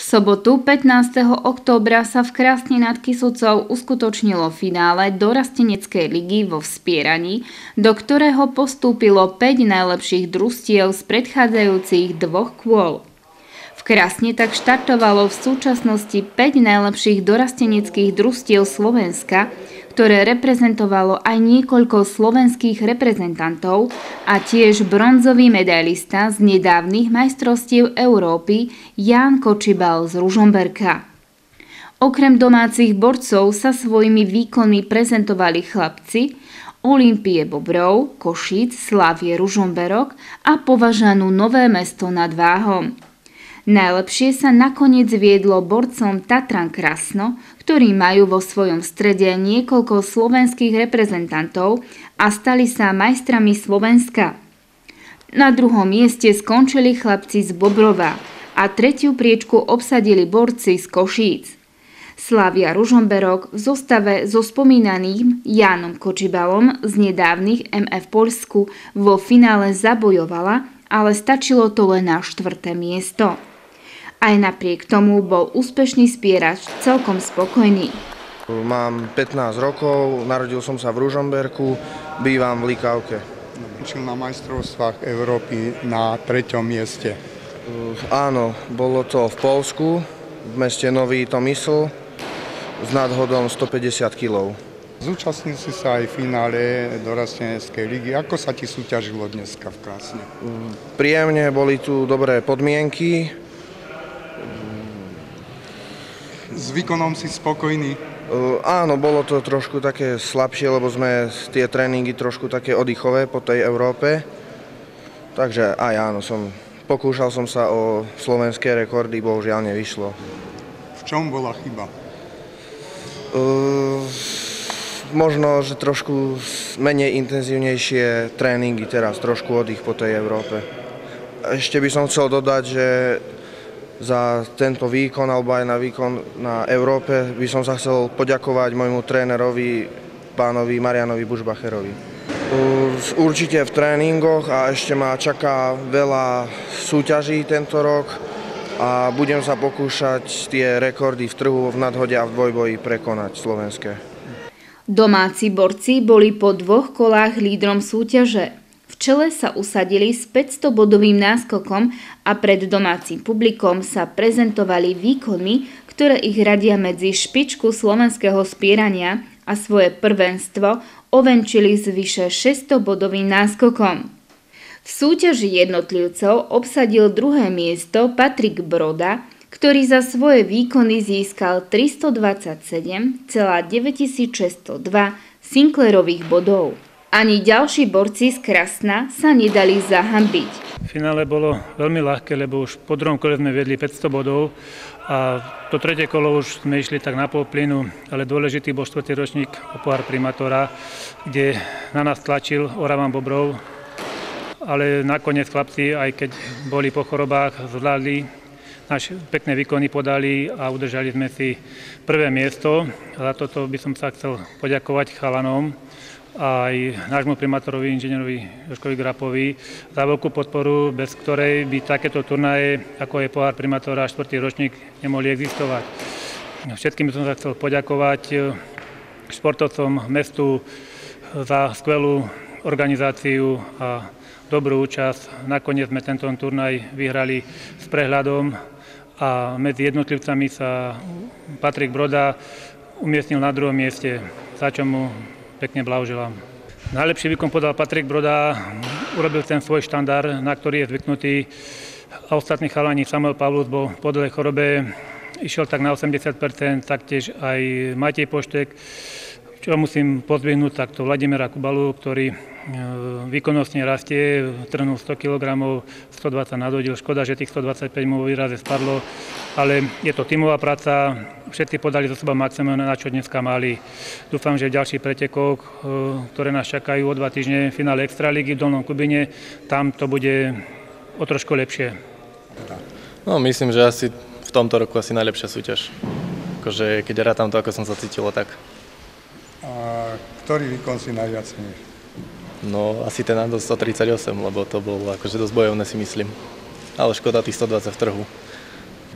sobotu 15. októbra sa v Krásne nad Kysucou uskutočnilo finále dorasteneckej ligy vo Vspieraní, do ktorého postúpilo 5 najlepších družstiev z predchádzajúcich 2 kôl. V Krásne tak štartovalo v súčasnosti 5 najlepších dorasteneckých družstiev Slovenska, ktoré reprezentovalo aj niekoľko slovenských reprezentantov a tiež bronzový medailista z nedávnych majstrovstiev Európy Ján Kočibal z Ružomberka. Okrem domácich borcov sa svojimi výkonmi prezentovali chlapci Olympie Bobrov, Košíc, Slavie Ružomberok a Považanu Nové Mesto nad Váhom. Najlepšie sa nakoniec viedlo borcom Tatran Krasno, ktorí majú vo svojom strede niekoľko slovenských reprezentantov a stali sa majstrami Slovenska. Na druhom mieste skončili chlapci z Bobrova a tretiu priečku obsadili borci z Košíc. Slavia Ružomberok v zostave so spomínaným Jánom Kočibalom z nedávnych MF Poľsku vo finále zabojovala, ale stačilo to len na 4. miesto. Aj napriek tomu bol úspešný spierač celkom spokojný. Mám 15 rokov, narodil som sa v Ružomberku, bývam v Likavke. Učil na majstrovstvách Európy na 3. mieste. Áno, bolo to v Poľsku, v meste Nový Tomysl, s nadhodom 150 kg. Zúčastnil si sa aj v finále dorasteneckej ligy. Ako sa ti súťažilo dneska v Krásne? Príjemne, boli tu dobré podmienky. S výkonom si spokojný? Áno, bolo to trošku také slabšie, lebo sme tie tréningy trošku také oddychové po tej Európe. Takže aj áno, pokúšal som sa o slovenské rekordy, bohužiaľ nevyšlo. V čom bola chyba? Možno, že trošku menej intenzívnejšie tréningy teraz, trošku oddych po tej Európe. Ešte by som chcel dodať, že za tento výkon alebo aj na výkon na Európe by som sa chcel poďakovať môjmu trénerovi, pánovi Marianovi Bušbacherovi. Určite v tréningoch a ešte ma čaká veľa súťaží tento rok a budem sa pokúšať tie rekordy v trhu, v nadhode a v dvojboji prekonať slovenské. Domáci borci boli po 2 kolách lídrom súťaže. V čele sa usadili s 500-bodovým náskokom a pred domácim publikom sa prezentovali výkonmi, ktoré ich radia medzi špičku slovenského spierania a svoje prvenstvo ovenčili s vyše 600-bodovým náskokom. V súťaži jednotlivcov obsadil 2. miesto Patrik Broda, ktorý za svoje výkony získal 327,9602 Sinclairových bodov. Ani ďalší borci z Krasna sa nedali zahanbiť. V finále bolo veľmi ľahké, lebo už po 2. kole sme vedli 500 bodov a to 3. kolo už sme išli tak na pol plynu, ale dôležitý bol 4. ročník o pohár primátora, kde na nás tlačil Oravan Bobrov, ale nakoniec chlapci, aj keď boli po chorobách, zvládli, naše pekné výkony podali a udržali sme si 1. miesto. Za toto by som sa chcel poďakovať chalanom, aj nášmu primátorovi, inžinierovi Jožkovi Grapovi za veľkú podporu, bez ktorej by takéto turnaje, ako je pohár primátora a 4. ročník, nemohli existovať. Všetkým by som sa chcel poďakovať športovcom, mestu za skvelú organizáciu a dobrú účasť. Nakoniec sme tento turnaj vyhrali s prehľadom a medzi jednotlivcami sa Patrik Broda umiestnil na 2. mieste, za čo mu pekne blahoželám. Najlepší výkon podal Patrik Broda, urobil ten svoj štandard, na ktorý je zvyknutý. A ostatní chalani, Samuel Pavlus bol po dlhej chorobe, išiel tak na 80%, taktiež aj Matej Poštek. Čo musím pozdvihnúť, tak to Vladimíra Kubalu, ktorý výkonnostne rastie, trhnul 100 kg, 120 nadhodil. Škoda, že tých 125 mu výraze spadlo, ale je to tímová práca, všetci podali zo seba maximum, na čo dneska mali. Dúfam, že v ďalších pretekoch, ktoré nás čakajú o 2 týždne, v finále Extraligy v Dolnom Kubine, tam to bude o trošku lepšie. No, myslím, že asi v tomto roku asi najlepšia súťaž. Akože, keď rátam to, ako som sa cítilo, tak. A ktorý výkon si najviac ceníš? No, asi ten do 138, lebo to bolo akože dosť bojovné, si myslím. Ale škoda tých 120 v trhu.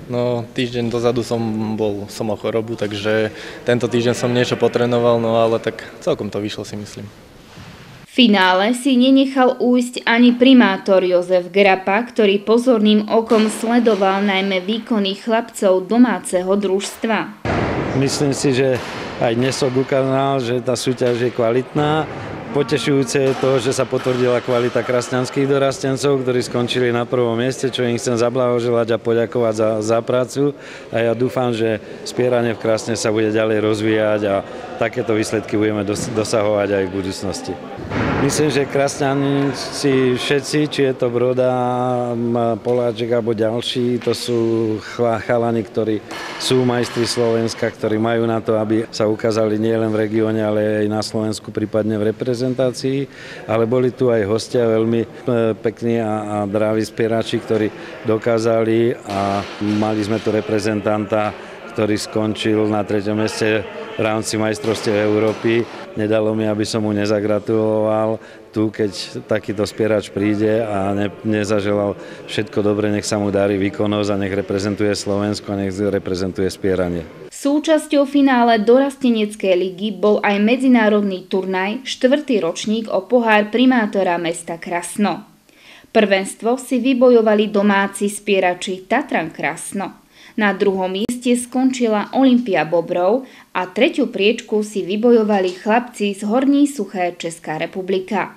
No, týždeň dozadu som mal chorobu, takže tento týždeň som niečo potrénoval, no ale tak celkom to vyšlo, si myslím. V finále si nenechal újsť ani primátor Jozef Grapa, ktorý pozorným okom sledoval najmä výkony chlapcov domáceho družstva. Myslím si, že aj dnes som ukázal, že tá súťaž je kvalitná. Potešujúce je to, že sa potvrdila kvalita krasňanských dorastencov, ktorí skončili na prvom mieste, čo im chcem zablahoželať a poďakovať za prácu. A ja dúfam, že spieranie v Krasne sa bude ďalej rozvíjať a takéto výsledky budeme dosahovať aj v budúcnosti. Myslím, že krasňanci všetci, či je to Broda, Poláček alebo ďalší, to sú chalani, ktorí sú majstri Slovenska, ktorí majú na to, aby sa ukázali nielen v regióne, ale aj na Slovensku, prípadne v reprezentácii. Ale boli tu aj hostia veľmi pekní a draví spierači, ktorí dokázali a mali sme tu reprezentanta, ktorý skončil na 3. mieste v rámci majstrovstiev Európy. Nedalo mi, aby som mu nezagratuloval tu, keď takýto spierač príde a nezaželal všetko dobre, nech sa mu darí výkonnosť a nech reprezentuje Slovensko a nech reprezentuje spieranie. Súčasťou finále dorasteneckej ligy bol aj medzinárodný turnaj 4. ročník o pohár primátora mesta Krasno. Prvenstvo si vybojovali domáci spierači Tatran Krasno. Na druhom mieste skončila Olympia Bobrov a 3. priečku si vybojovali chlapci z Horní Suché Česká republika.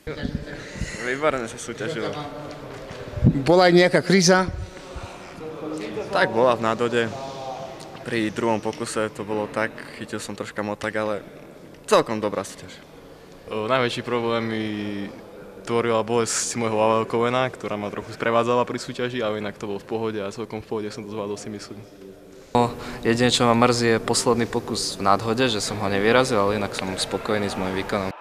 Výborne sa súťažilo. Bola aj nejaká kríza? Tak bola v Nádode. Pri druhom pokuse to bolo tak, chytil som troška motak, ale celkom dobrá súťaž. Najväčší problém mi tvorila bolesť môjho ľavého kolena, ktorá ma trochu sprevádzala pri súťaži, ale inak to bolo v pohode a celkom v pohode som to zvládol, si myslím. Jediné, čo ma mrzí, je posledný pokus v nadhode, že som ho nevyrazil, ale inak som spokojný s môjim výkonom.